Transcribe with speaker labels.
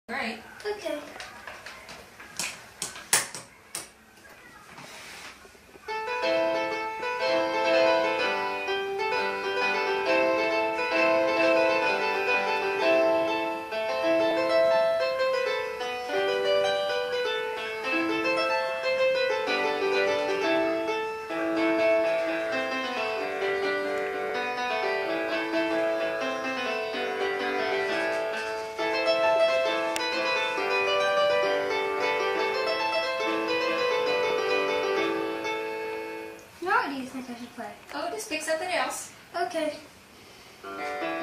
Speaker 1: Right.
Speaker 2: Okay. Now what do you think I should play?
Speaker 1: Oh, just pick something else.
Speaker 2: Okay.